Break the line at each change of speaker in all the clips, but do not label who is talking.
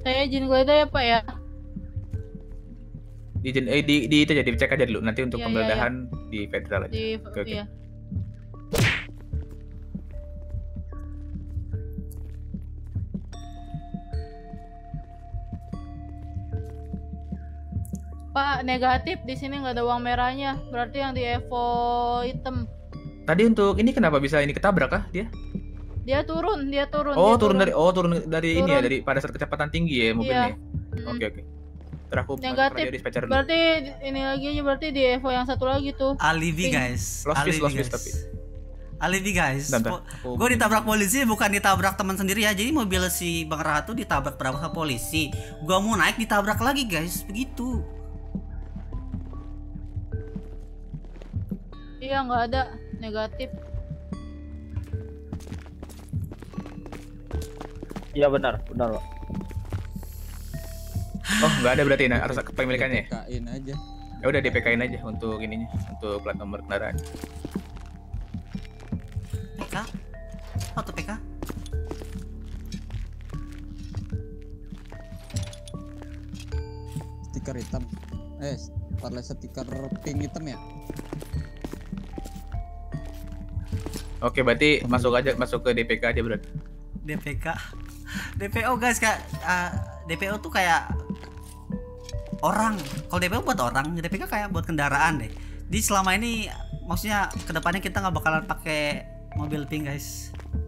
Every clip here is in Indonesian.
Saya izin geledah ya Pak ya.
Di itu aja dicek aja dulu nanti untuk
Iya, iya,
penggeledahan di federal aja.
Di
Oke.
iya. Pak, negatif di sini nggak ada uang merahnya. Berarti yang di Evo hitam.
Tadi untuk ini kenapa bisa ini ketabrak kah dia?
Dia turun.
Oh,
Dia
turun dari ini ya,
Turun.
dari pada saat kecepatan tinggi ya mobilnya.
Iya.
Oke. Ntar aku masuk
Negatif.
radio dispatcher dulu.
Berarti ini lagi aja, berarti di Evo yang satu lagi tuh.
Alibi guys.
Lost
Alibi
piece
guys.
tapi.
Alibi guys.
Bentar.
Gue ditabrak polisi bukan ditabrak teman sendiri ya. Jadi mobil si Bang Ratu ditabrak berapa polisi. Gue mau naik ditabrak lagi guys. Begitu.
Iya, nggak ada. Negatif.
Iya benar Pak.
Oh, nggak ada berarti harus kepemilikannya.
DPK-in aja.
Ya udah DPK-in aja untuk ininya, untuk plat nomor kendaraan.
PK? Foto PK?
Stiker hitam. Parle stiker pink hitam ya.
Oke, berarti masuk ke DPK aja berarti.
DPK. DPO guys, kayak DPO tuh kayak orang. Kalau DPO buat orang, DPK kayak buat kendaraan deh. Jadi selama ini maksudnya kedepannya kita nggak bakalan pakai mobil pink guys.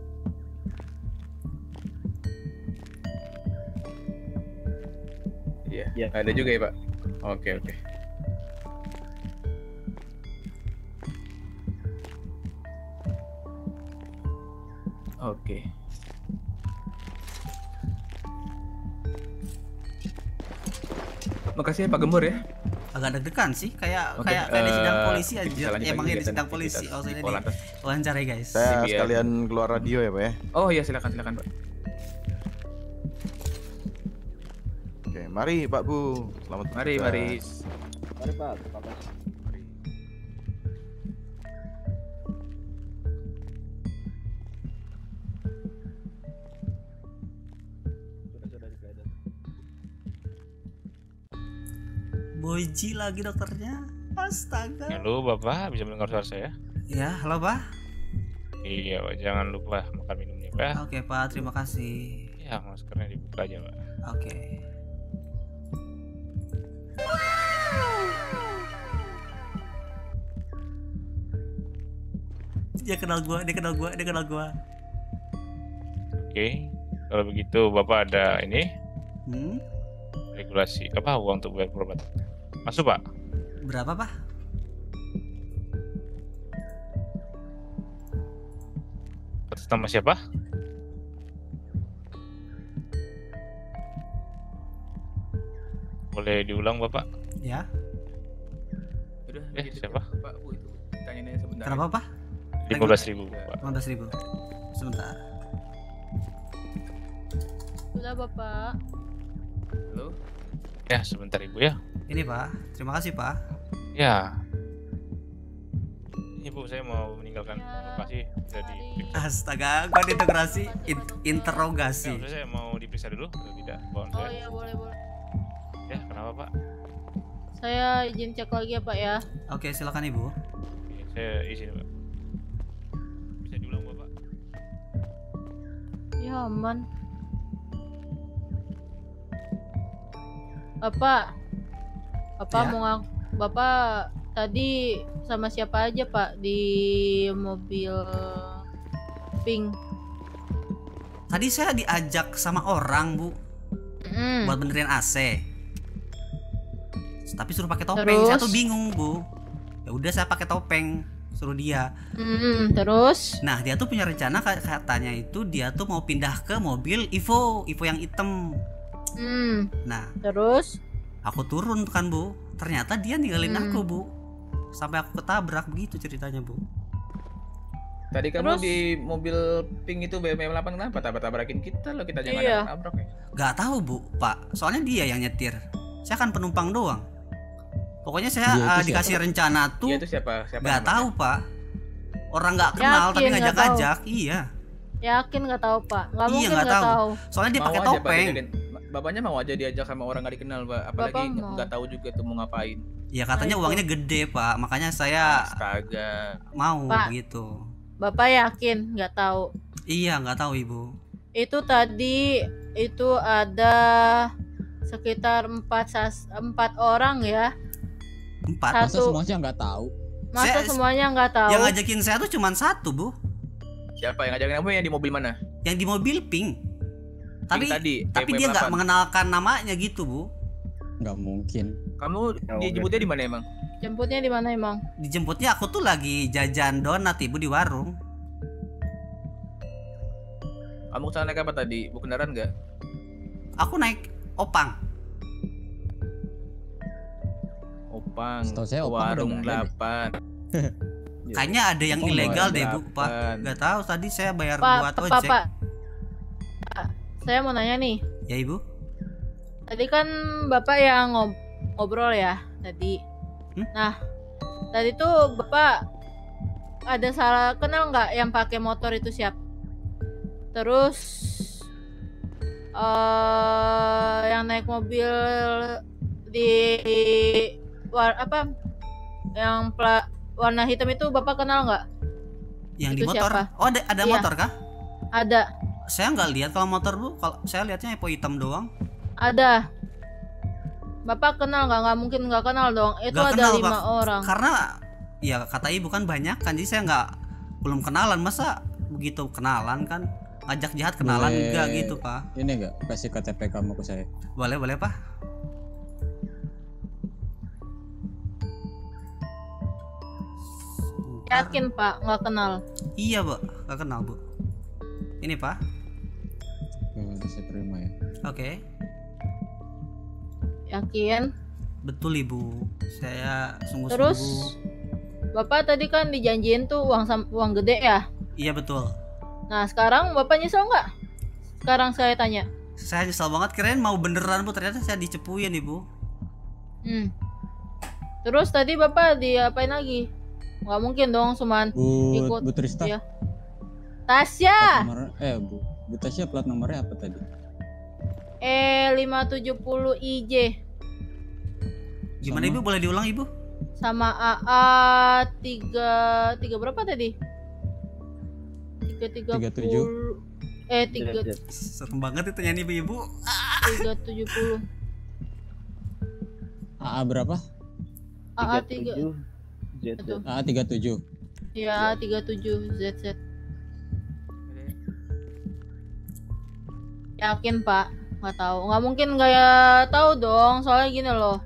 Iya, ada juga ya Pak. Oke. Oke. Makasih ya Pak Gembur ya.
Agak deg-degan sih, kayak
Oke,
di sidang polisi aja.
bisa lanjut
Emangnya
lagi
di sidang
kegiatan
polisi.
aktivitas
Oh,
di
saya
Polantas.
wawancara guys.
Saya
Biar-
sekalian keluar radio ya Pak ya.
Oh iya, silakan Pak.
Oke, mari Pak Bu. Selamat
Mari.
bertugas.
Mari Pak, terima kasih. Sudah digeledah.
Boji lagi dokternya. Astaga.
Halo Bapak, bisa mendengar suara saya?
Ya, halo Pak.
Iya Pak, jangan lupa makan minumnya Pak.
Oke Pak, terima kasih.
Ya, maskernya dibuka aja Pak.
Oke. Dia kenal gua.
Oke, kalau begitu Bapak ada ini
Hmm?
regulasi apa uang untuk bayar berobat? Masuk Pak.
Berapa Pak?
Atas nama siapa? Boleh diulang Bapak?
Ya.
Udah,
Siapa?
Pak Bu itu. Tanya sebentar.
Kenapa Pak?
15.000 Pak.
15.000. Sebentar.
Sudah Bapak.
Halo.
Ya, sebentar Ibu ya.
Ini Pak. Terima kasih Pak.
Ya. Ibu, saya mau meninggalkan
Ya.
lokasi. Sudah diperiksa.
Astaga, gua diinterogasi. Interogasi.
Enggak, saya mau diperiksa dulu atau tidak? Bawaan
Oh
saya.
iya, boleh.
Ya, kenapa Pak?
Saya izin cek lagi ya Pak ya.
Oke, silakan Ibu.
Oke, saya izin Pak. Bisa diulang Bapak?
Ya aman. Bapak
Ya?
mau Bapak tadi sama siapa aja Pak di mobil pink?
Tadi saya diajak sama orang, Bu, buat benerin AC. Tapi suruh pakai topeng. Saya tuh bingung, Bu. Ya udah saya pakai topeng, suruh dia.
Terus?
Nah, dia tuh punya rencana katanya itu dia tuh mau pindah ke mobil Evo yang hitam. Nah,
Terus?
aku turun kan, Bu. Ternyata dia ninggalin aku, Bu. Sampai aku ketabrak, begitu ceritanya, Bu.
Tadi kamu
Terus?
di mobil pink itu BMW 8 kenapa tabrakin kita loh, kita jangan
Iya.
nabrak ya.
Gak tahu, Bu, Pak. Soalnya dia yang nyetir. Saya kan penumpang doang. Pokoknya saya
Dia itu
dikasih rencana
Dia
tuh
itu siapa?
gak
namanya?
tahu, Pak. Orang gak kenal tapi
Yakin nggak
ngajak-ngajak. Iya.
Yakin nggak tahu Pak? Nggak
Iya,
mungkin
nggak
nggak
tahu.
tahu.
Soalnya dia
Mau
pakai
aja, Pak,
topeng.
bapaknya mau aja diajak sama orang nggak dikenal, Pak. Apalagi
Bapak mau.
nggak tahu juga tuh mau ngapain.
Ya katanya
Nah, itu.
uangnya gede pak, makanya saya
Astaga.
mau
Pak.
gitu.
Bapak yakin nggak tahu?
Iya nggak tahu ibu.
Itu tadi itu ada sekitar 4 orang ya.
4.
Masa
Satu.
semuanya nggak tahu?
Masa
Saya-
semuanya nggak tahu?
Yang ngajakin saya tuh cuma 1 bu,
Siapa yang ngajakin kamu yang di mobil mana?
yang di mobil pink. Tapi
tadi.
tapi dia nggak mengenalkan namanya gitu bu.
Nggak mungkin.
Kamu dijemputnya di mana emang?
Jemputnya di mana emang?
Dijemputnya aku tuh lagi jajan donat ibu di warung.
Kamu kesana naik apa tadi? Bu kendaraan nggak?
Aku naik opang.
Opang.
Setahu saya Opang
Warung
udah nggak ada
8.
Kayaknya ada yang
Opang
ilegal
warung
deh bu pak.
8.
Nggak tahu tadi saya bayar
Pak,
buat
Pak,
ojek.
Pak. Saya mau nanya nih.
Ya ibu.
Tadi kan Bapak yang ngobrol ya tadi.
Hmm?
Nah, tadi tuh Bapak ada salah kenal nggak yang pakai motor itu siapa? Terus yang naik mobil di yang warna hitam itu Bapak kenal nggak?
Yang di
Itu
motor.
siapa?
Oh ada
Iya.
motor kah?
Ada,
Saya nggak lihat kalau motor bu. Kalau saya lihatnya Epo hitam doang.
ada. Bapak kenal nggak? Nggak mungkin nggak kenal dong. Itu
Nggak
ada
kenal,
5
Pak.
orang.
Karena ya kata ibu kan banyak kan, jadi saya nggak belum kenalan. Masa begitu kenalan kan ngajak jahat kenalan
Boleh.
enggak gitu pak.
Ini nggak kasih KTP kamu ke saya?
Boleh pak.
Yakin Pak nggak kenal?
Iya bu, nggak kenal bu. Ini pak.
Oke, saya terima ya.
Oke.
Yakin?
Betul ibu. Saya sungguh-sungguh.
Terus Bapak tadi kan dijanjiin tuh uang gede ya.
Iya betul.
Nah sekarang Bapak nyesel nggak? Sekarang saya tanya.
Saya nyesel banget, kirain mau beneran bu, ternyata saya dicepuin ibu.
Terus tadi Bapak diapain lagi? Nggak mungkin dong cuman ikut.
Bu Trista.
Iya. Tasya.
Plat nomor, Bu Tasya plat nomornya apa tadi?
570 IJ
Gimana
Sama?
ibu, boleh diulang ibu?
sama AA 3 berapa tadi? 330. 3
Serem banget itu nyanyi ibu-ibu.
370.
AA berapa?
AA 3.
37 ZZ.
Itu.
AA 37.
Ya, 37 ZZ. Yakin Pak? Nggak tahu. Nggak mungkin nggak tahu dong. Soalnya gini loh.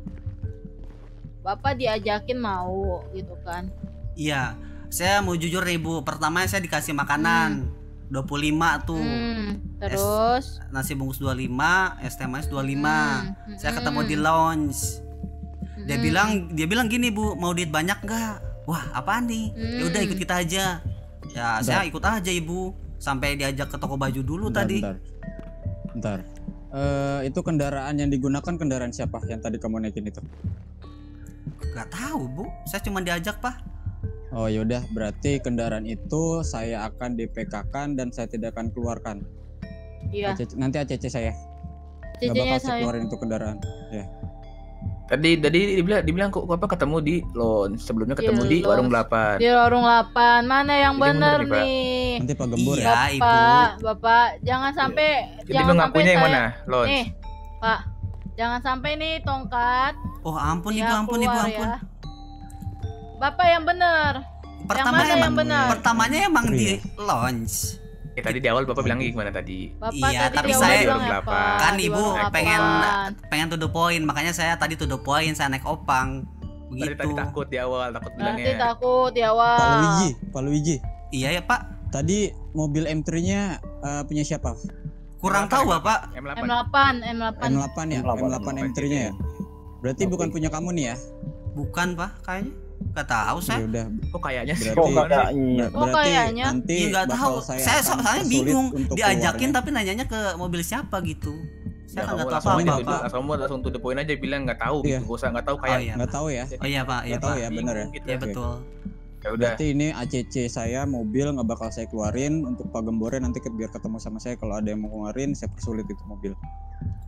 Bapak diajakin mau gitu kan.
Iya, saya mau jujur nih bu. Pertama saya dikasih makanan 25 tuh.
Terus
Nasi bungkus 25, es teh manis 25. Saya ketemu di lounge. Dia bilang gini bu, mau duit banyak nggak? Wah apaan nih? Ya udah ikut kita aja. Ya saya ikut aja ibu. Sampai diajak ke toko baju dulu tadi.
Bentar. Itu kendaraan yang digunakan kendaraan siapa yang tadi kamu naikin itu?
Gak tahu bu, saya cuma diajak pak.
Oh yaudah, berarti kendaraan itu saya akan DPK-kan dan saya tidak akan keluarkan.
Iya.
Nanti ACC saya. Gak
Cicinya
bakal saya
saya.
keluarin itu kendaraan. Ya.
Tadi dibilang kok apa ketemu di lounge, sebelumnya ketemu
Di
di
lounge.
warung 8.
Di warung 8. Mana yang
Jadi
bener
bener nih, Pak.
nih?
Nanti Pak Gembur ya.
Iya ibu.
Bapak, jangan sampai
Jadi
jangan
lu
sampai
ngakunya yang
saya
mana? Lounge.
nih, Pak. Jangan sampai nih tongkat
Oh ampun ibu,
ya
ampun ibu,
keluar
ampun.
ya. Bapak yang bener.
Pertamanya
mana
emang,
yang benar?
pertamanya emang di lounge.
Tadi di awal Bapak bilang gimana tadi?
Bapak
Iya,
tadi
tapi
di awal
saya-
bilang
Warung
apa?
delapan.
Kan
Di
ibu
warung
pengen
8.
pengen to the point, makanya saya tadi to the point, saya naik opang.
Tadi
Begitu.
takut di awal, takut
Nanti
bilangnya.
takut di awal.
Pak Luigi.
Iya ya pak,
Tadi mobil M3-nya punya siapa?
kurang
M8
tahu
ya,
bapak.
M8.
M8.
M8 ya? M8 M3-nya ya? Berarti bukan punya kamu nih ya?
Bukan pak, kayaknya. Gak tahu saya.
Ya udah,
Kok kayaknya sih?
berarti
kayaknya.
berarti
kayaknya.
nanti
Iya nggak
bakal
tahu. Saya
akan
soalnya
sulit
bingung.
untuk
Diajakin
keluarnya.
tapi nanyanya ke mobil siapa gitu. Saya kan nggak tahu
langsung
apa
aja
apa.
langsung to the point aja bilang nggak tahu
Iya.
gitu. Gak usah nggak tahu
Oh
kayak.
iya.
Nggak tahu ya?
Oh iya pak, iya
Nggak tahu
pak.
ya, bener ya?
Gitu.
Iya
Oke.
betul.
Ya udah.
Berarti ini ACC saya mobil nggak bakal saya keluarin untuk Pak Gembore nanti biar ketemu sama saya kalau ada yang mau keluarin saya persulit itu mobil.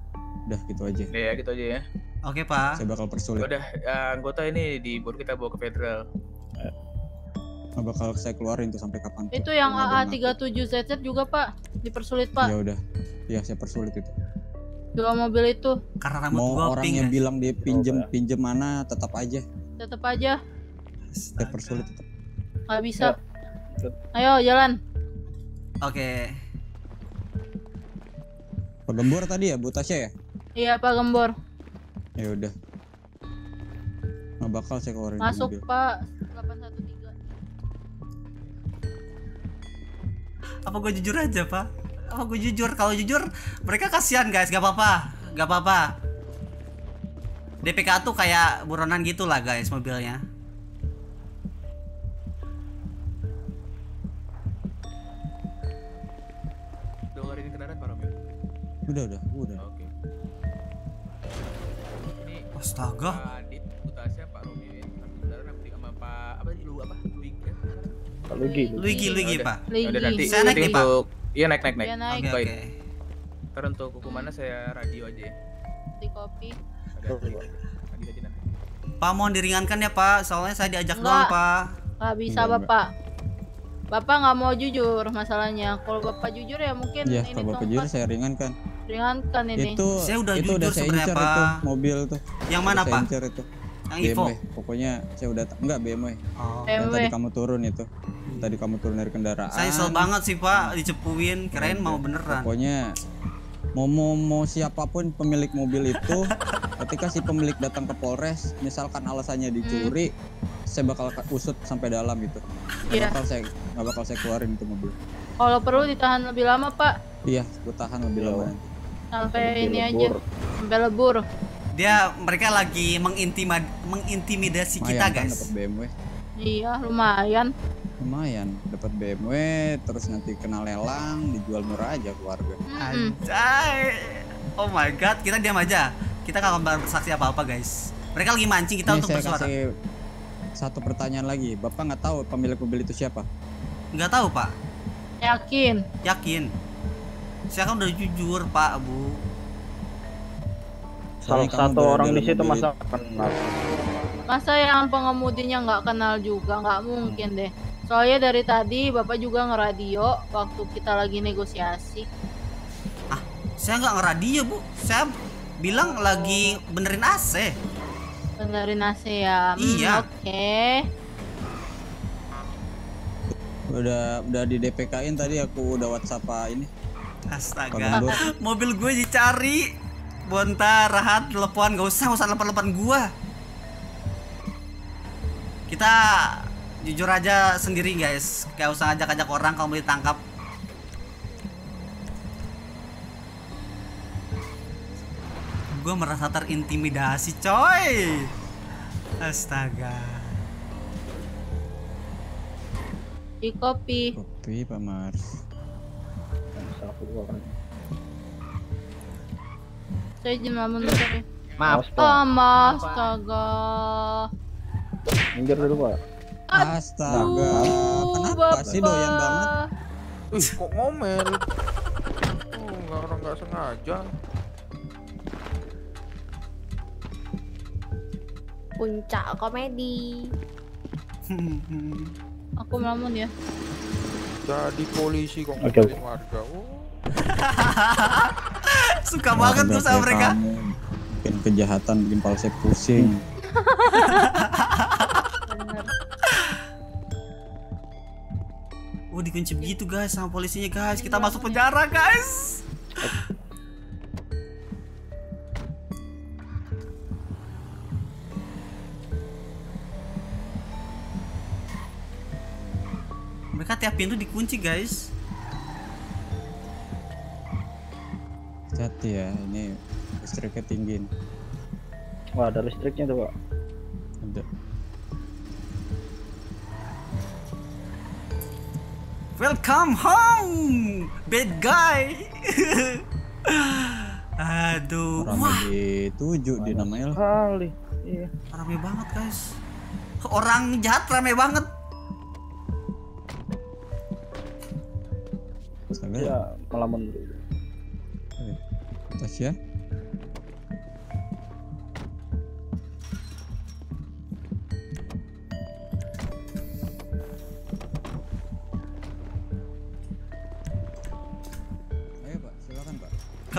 Udah gitu aja.
Ya gitu aja ya.
Oke, Pak.
Saya bakal persulit.
Udah anggota ini baru kita bawa ke federal.
Nggak bakal saya keluarin tuh sampai kapan.
Itu yang AA37ZZ juga Pak, dipersulit Pak.
Ya udah. Iya, saya persulit itu.
Dua mobil itu
Karena rambut
Mau
gua
orang
pink.
yang
guys.
bilang dia pinjem mana tetap aja.
tetap aja
Saya persulit tetap.
nggak bisa. Ayo jalan.
Oke.
Pak Gembor tadi ya, Bu Tasya ya?
Iya Pak Gembor.
Ya udah. Nggak bakal saya keluarin itu
Masuk
mobil.
Pak 813.
Apa gue jujur aja, Pak? Apa gue jujur? Kalau jujur, mereka kasihan, guys. Gak apa-apa. Gak apa-apa. DPK tuh kayak buronan gitu lah, guys, mobilnya.
Udah ngeluarin kendaraan Pak Romeo?
Udah.
Oke. Ini
Astaga.
Pak Adit, Bu Tasya, Pak Romeo ya. Kendaraan sama Pak apa sih lu apa? Luigi ya?
Pak Luigi.
Luigi,
Ya udah.
Pak.
Lagi.
Ya udah nanti
Saya naik nih, Pak.
untuk iya naik.
Dia naik
Oke,
Baik.
oke.
Ntar untuk hukumannya saya radio aja ya.
di kopi.
Ada lagi aja nanti.
Pak, mohon diringankan ya, Pak. Soalnya saya diajak
Enggak.
doang, Pak.
Nggak bisa
Enggak.
Bapak. Bapak nggak mau jujur masalahnya. Kalau Bapak jujur ya mungkin
Iya,
ini
kalau Bapak jujur
tongkat
saya ringankan.
ringankan ini.
Itu
Saya udah
itu
jujur
udah saya
sebenarnya,
incer
Pak.
itu mobil tuh.
Yang mana,
Udah saya
Pak?
incer itu.
Yang Evo.
BMW. Pokoknya saya udah enggak BMW.
Oh.
Yang
BMW.
tadi kamu turun itu. Tadi kamu turun dari kendaraan.
Saya nyesel banget sih, Pak, dicepuin. Kirain mau beneran.
Pokoknya mau siapapun pemilik mobil itu, ketika si pemilik datang ke Polres, misalkan alasannya dicuri, saya bakal usut sampai dalam gitu.
Iya.
Nggak bakal saya keluarin itu mobil.
Kalau perlu ditahan lebih lama Pak,
Iya, gue tahan lebih lama nanti.
sampai
Lebih
ini
lebur.
aja, sampai lebur.
Mereka lagi mengintimidasi kita,
Lumayan kan
guys.
dapat BMW.
Iya lumayan.
Lumayan dapat BMW, terus nanti kena lelang, dijual murah aja keluarga.
Anjay. Oh my god, kita diam aja. Kita gak akan bersaksi apa-apa, guys. Mereka lagi mancing kita
Ini
untuk
saya
bersuara.
kasih satu pertanyaan lagi. Bapak nggak tahu pemilik mobil itu siapa?
Nggak tahu, Pak.
Yakin.
Yakin. Saya kan udah jujur, Pak, Bu.
Salah
Soalnya kamu
satu
berada
orang di
dalam
situ
mobil
masa kenal.
Masa yang pengemudinya nggak kenal juga, nggak mungkin deh. Soalnya dari tadi Bapak juga ngeradio waktu kita lagi negosiasi.
Saya nggak ngeradio, Bu. Saya bilang lagi benerin AC.
Benerin AC ya.
Iya.
Oke.
Udah di DPK-in tadi, aku udah WhatsApp ini. Pak
Astaga.
Gembor.
Mobil gue dicari. Bontar, Rahat, telepon. Gak usah telepon gua. Kita jujur aja sendiri, guys. Gak usah ajak-ajak orang kalau mau ditangkap. Gue merasa terintimidasi, coy. Astaga.
Di kopi.
Kopi Pak Mars.
Saya izin lamun dulu ya.
Maaf.
Astaga.
Minggir dulu, Pak.
Astaga, kenapa
Bapak.
sih doyan banget?
Kok ngomel? Nggak sengaja.
Puncak komedi.
Aku melamun ya.
Jadi polisi kok
Oke.
ngomelin warga. Oh.
Suka banget tuh sama mereka.
Kamu bikin kejahatan, bikin kepala saya pusing.
Bener.
Oh, dikunci begitu, guys, sama polisinya, guys. Kita masuk penjara, guys. Mereka tiap pintu dikunci, guys.
Hati ya, ini listriknya tinggi nih.
Wah, ada listriknya tuh, Pak.
Ada.
Welcome home, bad guy. Aduh,
Rame
wah,
di 7 di namanya.
Kali. Iya.
rame banget, guys. Orang jahat rame banget.
Astaga,
Ya, melamun dulu.
Tasya.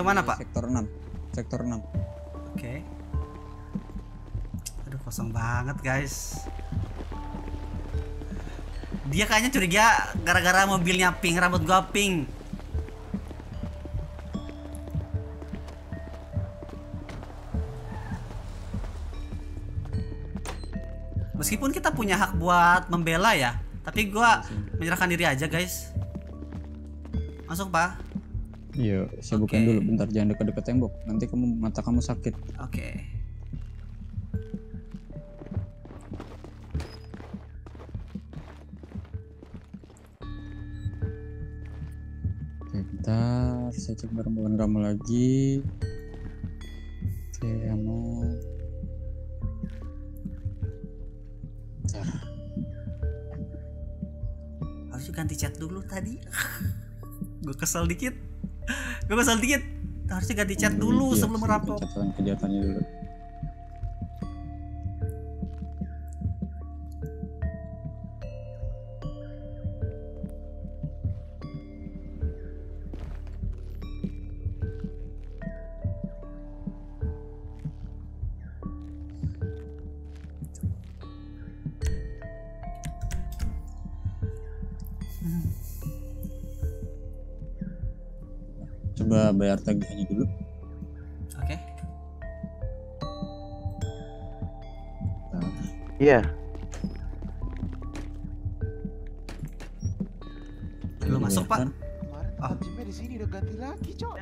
Kemana, Pak?
Sektor 6. Sektor 6.
Oke. Aduh, kosong banget, guys. Dia kayaknya curiga gara-gara mobilnya pink, rambut gua pink. Meskipun kita punya hak buat membela ya, tapi gua menyerahkan diri aja, guys. Masuk, Pak.
Iya, saya bukain dulu bentar, jangan dekat-dekat tembok. Nanti mata kamu sakit.
Oke.
Bentar, saya cek barang-barang kamu lagi. Oke, kamu. Bentar.
Harus ganti chat dulu tadi. Gue kesel dikit. Harusnya ganti chat dulu
Iya,
sebelum merampok.
catatan kejahatannya dulu. Coba bayar tagihannya dulu.
Oke.
Iya.
Belum masuk, Pak.
Kemarin tempat gymnya di sini udah ganti lagi, Cok.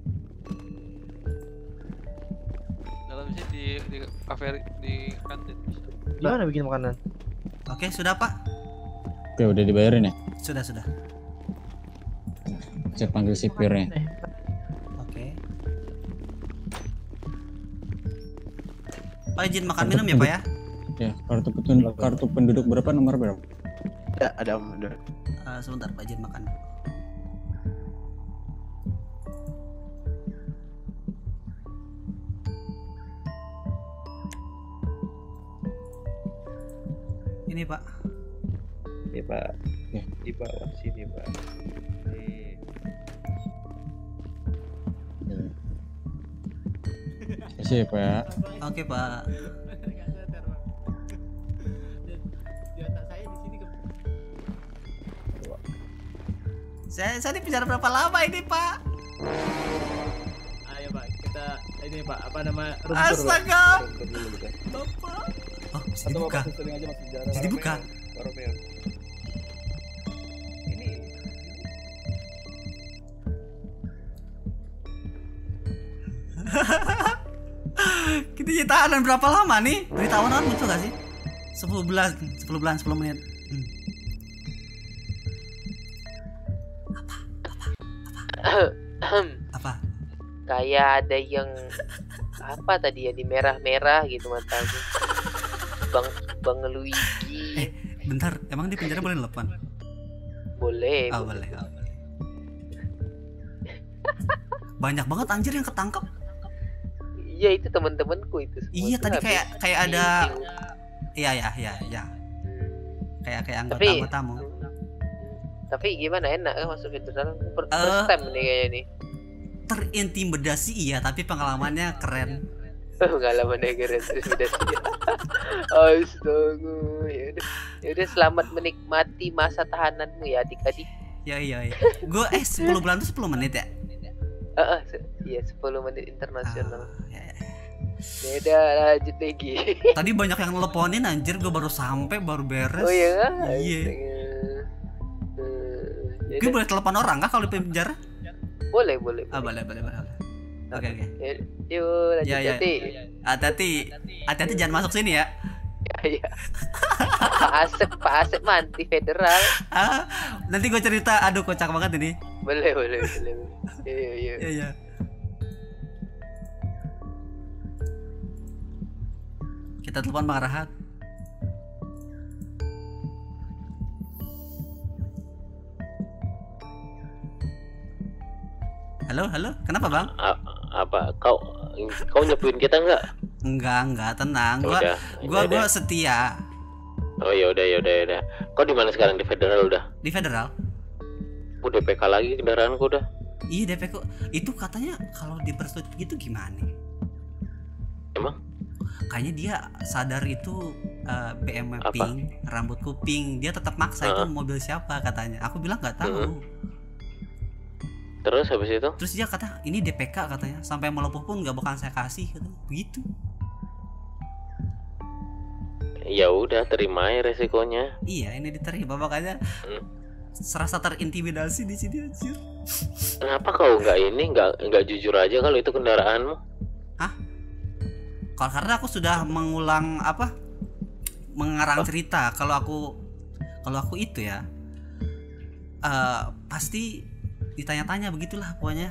Dalam sini di kafe di kantin.
Gimana bikin makanan?
Oke, sudah, Pak.
Oke, udah dibayarin ya?
Sudah.
Saya panggil sipirnya.
Oke. Pak, izin makan minum ya, Pak ya?
Ya, kartu penduduk berapa, nomor berapa?
Ada Om. Udah.
Sebentar, Pak, izin makan. Ini, Pak.
Ini Pak.
Ya.
Di bawah sini Pak. Nih.
Kasih ya, Pak.
Oke, Pak. Saya di penjara berapa lama ini, Pak?
Ayo Pak, kita ini Pak, apa nama?
Astaga.
Bentar dulu, bentar.
Bapak. Oh, bisa
Atau
dibuka.
Bapak susurin aja masuk penjara.
Bisa dibuka.
Pak Romeo. Ini
Kita jadi tahanan berapa lama nih? Beritahuan muncul gak sih? 10 bulan, 10 menit. Apa?
Kayak ada yang apa tadi ya, di merah-merah gitu matamu. Bang Luigi.
Bentar, emang di penjara boleh nelpon?
Boleh.
Oh, boleh. Banyak banget anjir yang ketangkep.
Iya, itu teman-temanku itu semua.
Iya,
tuh
tadi
habis
kayak ada.
meeting.
Iya. Kayak
Tapi-
anggota-anggotamu.
Tapi gimana, enak kan masuk federal? First time nih kayaknya nih.
Terintimidasi iya, tapi pengalamannya keren.
Pengalaman negara terus beda sih. Astaga. Yaudah, selamat menikmati masa tahananmu ya adik-adik.
Iya. Gue 10 bulan tuh 10 menit ya?
Iya 10 menit internasional.
Ya.
Beda, lanjut lagi.
Tadi banyak yang nelponin anjir, gue baru sampai, baru beres.
Oh iya.
Iya.
Yaudah.
Gue boleh telepon orang kah kalau di penjara?
Boleh.
Ah, boleh. Oke.
Yuk, lanjut
Ya. Hati-hati jangan masuk sini ya.
Ya. Pak Asep manti federal.
Nanti gue cerita, aduh kocak banget ini.
Boleh. Iya.
Iya. Kita telepon Bang Rahat. Halo, kenapa Bang?
Apa? Kau nyepuin kita nggak?
Enggak, tenang. Gua setia.
Oh ya udah. Kau di mana sekarang, di federal udah?
Di federal.
Udah PK lagi kendaraanku udah.
Iya DP kok itu katanya kalau dipersulit gitu gimana?
Emang?
Kayaknya dia sadar itu BM pink, rambutku pink, dia tetap maksa itu mobil siapa katanya. Aku bilang nggak tahu.
Terus habis itu?
Terus dia kata ini DPK katanya, sampai melepuh pun nggak bakal saya kasih katanya. Begitu.
Ya udah terima aja resikonya.
Iya ini diterima makanya serasa terintimidasi di sini anjir.
Kenapa kau nggak jujur aja kalau itu kendaraanmu?
Hah? Karena aku sudah mengulang mengarang cerita kalau aku itu ya pasti ditanya-tanya begitulah pokoknya.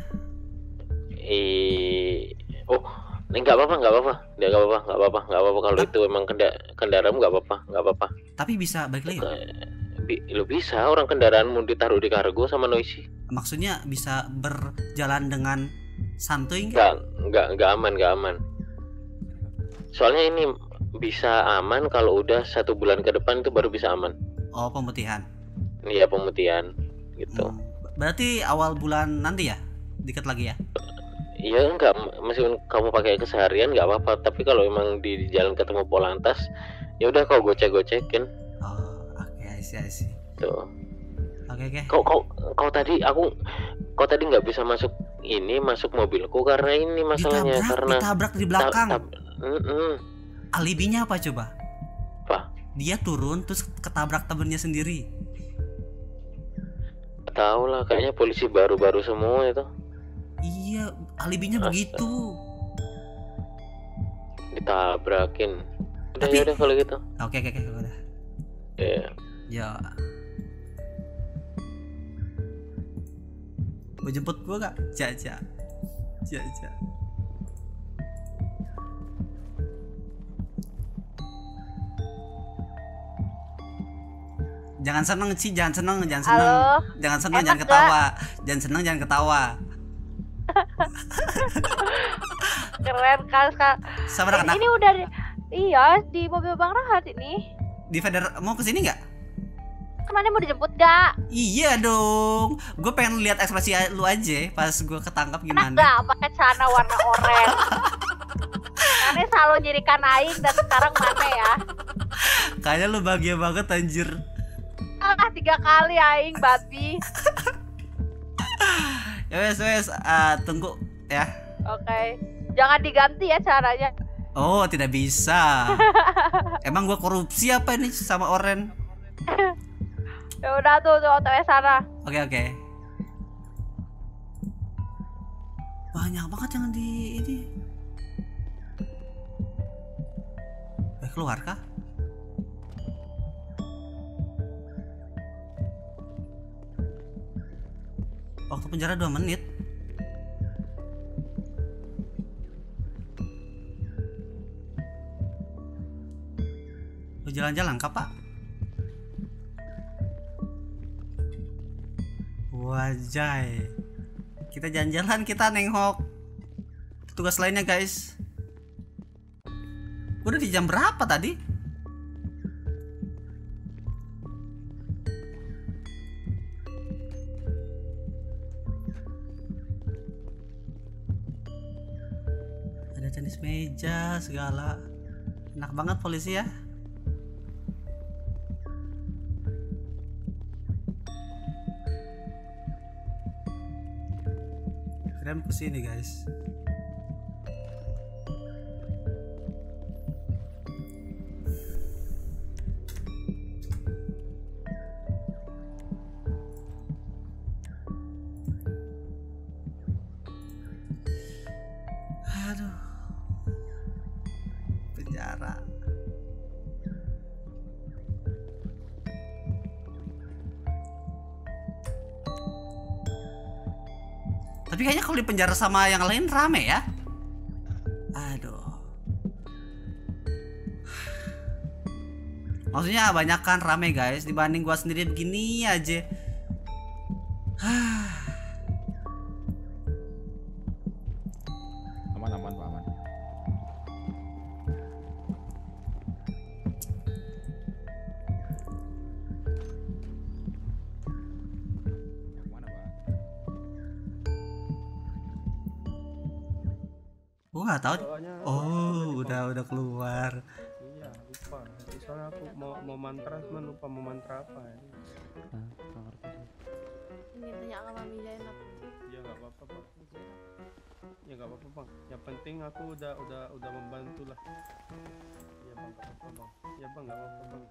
Oh, nggak apa-apa kalau itu emang kendaraanmu nggak apa-apa.
Tapi bisa balik lagi.
Lo bisa orang kendaraanmu ditaruh di kargo sama Noisy.
Maksudnya bisa berjalan dengan santuy
nggak aman. Soalnya ini bisa aman kalau udah 1 bulan ke depan itu baru bisa aman.
Oh pemutihan.
Iya pemutihan gitu.
Berarti awal bulan nanti ya, dikit lagi ya?
Iya enggak, meskipun kamu pakai keseharian nggak apa-apa. Tapi kalau emang di jalan ketemu Polantas, ya udah kau gocek-gocekin.
Oh oke, I see.
Tuh.
Oke.
Kau tadi nggak bisa masuk mobilku karena ini masalahnya.
Ditabrak di belakang. Alibinya apa coba?
Apa?
Dia turun terus ketabrak temennya sendiri.
Tahu lah, kayaknya polisi baru-baru semua itu.
Iya, alibinya begitu.
Ditabrakin. Udah kalau gitu.
Oke, udah.
Iya.
Ya. Mau jemput gua gak? Jaja. Jangan seneng.
Halo?
Jangan seneng, jangan ketawa. Jangan ketawa.
Keren Kak.
Sabar anak.
Ini udah iya di mobil Bang Rahat ini.
Di Feder mau kesini nggak?
Kemana mau dijemput gak?
Iya dong. Gue pengen lihat ekspresi lu aja pas gue ketangkap gimana.
Enak gak pakai celana warna oranye? Karena selalu nyirikan aing dan sekarang mana ya?
Kayaknya lu bahagia banget anjir.
3 kali aing babi.
Ya wes, tunggu ya.
Oke. Jangan diganti ya caranya.
Oh, tidak bisa. Emang gua korupsi apa ini sama Oren?
Ya udah tuh OTW sana.
Oke. Banyak banget yang di ini. Keluar kah? Waktu penjara 2 menit. Jalan-jalan kah Pak? Wajay. Kita jalan-jalan, kita nengok tugas lainnya guys. Udah di jam berapa tadi? Ada tenis meja segala. Enak banget polisi ya. Keren kesini guys. Aduh, penjara. Tapi kayaknya kalau di penjara sama yang lain rame ya. Aduh. Maksudnya banyak kan rame guys dibanding gua sendiri begini aja.
Aman Pak, aman. Mana Pak?
Gua nggak tahu.
Soalnya
Oh, udah keluar.
iya lupa. Soalnya aku mau mantra cuma lupa mau mantra apa ya.
Ini tanya sama Mami Zainab.
Ya nggak apa-apa bang. Ya nggak apa-apa bang. Yang penting aku udah membantu lah. Ya bang nggak apa-apa bang. Ya bang nggak apa-apa bang.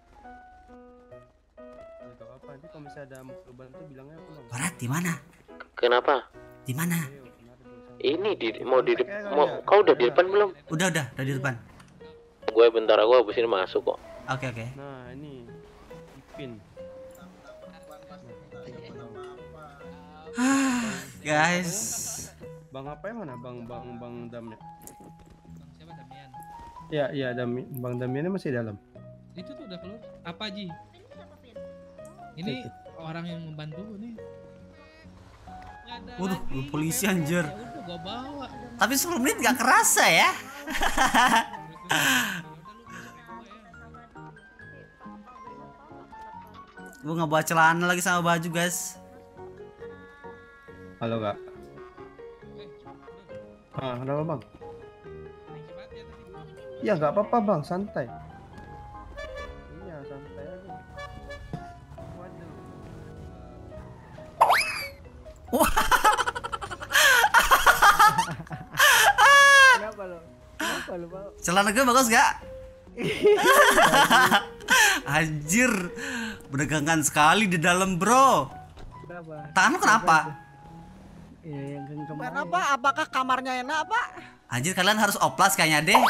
Ya nggak apa-apa. Nanti kalau misalnya ada mau bantu bilangnya aku bang.
Barat di mana?
Kenapa?
Di mana?
Ini kau udah di depan belum?
Udah di depan.
Gue bentar, gue habis ini masuk kok.
Oke.
Nah ini Ipin.
Guys.
Bang apa yang mana? Bang Damnya.
Siapa Damian?
Iya Bang Damiannya masih dalam.
Itu tuh udah keluar. Apa Ji? Ini orang yang membantu nih.
Waduh, polisi anjir.
Ya udah gua bawa.
Tapi 10 menit gak kerasa ya. Gue nggak bawa celana lagi sama baju guys.
Halo kak. Kenapa bang? Ya nggak apa-apa bang, santai. Iya santai aja.
Kenapa lo? Kenapa lo, Pak?
Celana gue bagus gak? Anjir, berdegangkan sekali di dalam bro.
Kenapa?
Tangan lu kenapa?
Iya, yang kemarin.
Kenapa? Apakah kamarnya enak, Pak?
Anjir, kalian harus oplas kayaknya deh.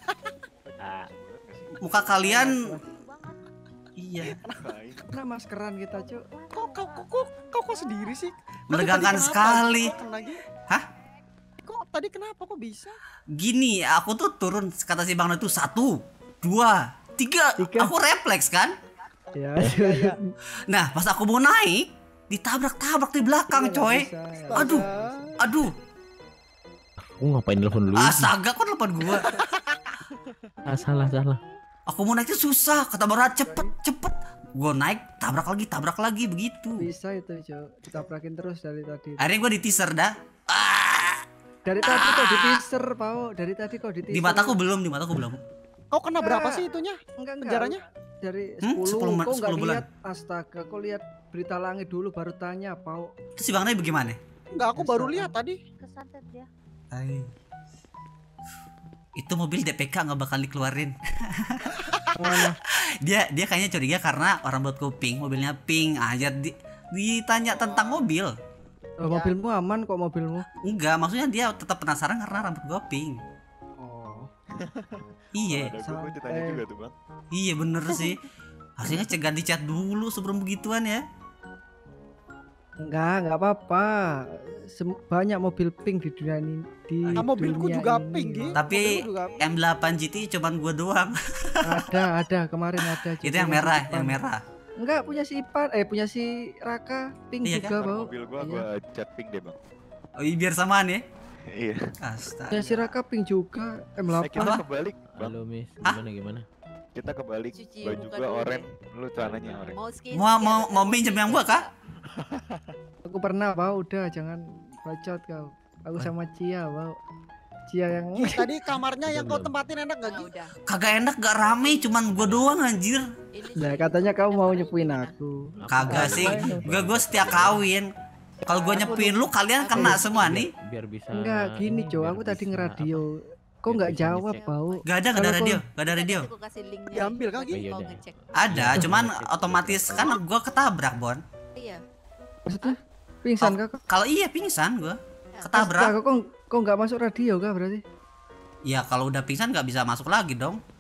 Muka kalian. Iya.
Kena maskeran kita, Cuk. Kok sendiri sih?
Menegangkan sekali. Hah?
Kok tadi kenapa kok bisa?
Gini, aku tuh turun kata si Bang itu 1, 2, 3. Aku refleks kan?
Ya.
Nah, pas aku mau naik, ditabrak-tabrak di belakang, coy. Aduh.
Aku ngapain telepon dulu?
Astaga, kok telepon gua?
Salah.
Aku mau naik tuh susah, kata Barat cepet. Gua naik, tabrak lagi begitu.
Bisa itu, Cuk. Ditabrakin terus dari tadi.
Akhirnya gua di-teaser dah.
Dari tadi kok di-teaser, Pao. Dari tadi kok di-teaser.
Di mataku belum.
Kau kena berapa sih itunya?
Enggak.
Penjaranya?
Dari
10
Kok nggak
bulan.
lihat? Astaga, kok lihat berita langit dulu baru tanya, Pao.
Terus si Bang Nay bagaimana?
Enggak, aku baru lihat tadi.
Kesantet dia.
Hai. Itu mobil DPK nggak bakal dikeluarin. dia kayaknya curiga karena orang buat kuping, mobilnya pink aja. Ditanya tentang mobil.
Mobilmu aman kok mobilmu?
Enggak, maksudnya dia tetap penasaran karena rambut gua pink.
Oh.
Iya.
Gue ditanya juga tuh bang.
Iya bener sih. Harusnya cegah di chat dulu sebelum begituan ya.
Enggak apa-apa. Banyak mobil pink di dunia ini.
Mobilku juga pink, Gi.
Tapi M8 GT cuman gua doang.
Ada kemarin ada.
Itu yang merah.
Enggak, punya si Ipan, punya si Raka pink
iya
juga,
kan?
Bang.
Mobil gua cat pink deh bang.
Oh iya, biar samaan ya.
Iya.
Astaga.
Punya si Raka pink juga, M8.
Kita kebalik bang.
Halo Miss, gimana?
Kita kebalik, baju gua oranye, lu celananya oranye.
Mau minjem yang gua kak?
Aku pernah, Bang. Udah jangan bacot kau. Aku sama Cia, Bang. Cia yang
tadi kamarnya yang kau tempatin enak gak, Gi?
Kagak enak, gak rame, cuman gua doang anjir.
Nah, katanya kamu mau nyepuin aku.
Kagak sih, gua setia kawin. Kalau gua nyepuin lu, kalian kena semua nih.
Biar bisa.
Enggak, gini Jo, aku tadi ngeradio. Kok nggak jawab, Bau?
Gak ada radio.
Diambil kan, Gi?
Ada, cuman otomatis kan gua ketabrak, Bon.
Iya.
Maksudnya pingsan kak?
Kalau iya pingsan gua. Ketabrak.
Kok nggak masuk radio kak berarti?
Ya kalau udah pingsan nggak bisa masuk lagi dong.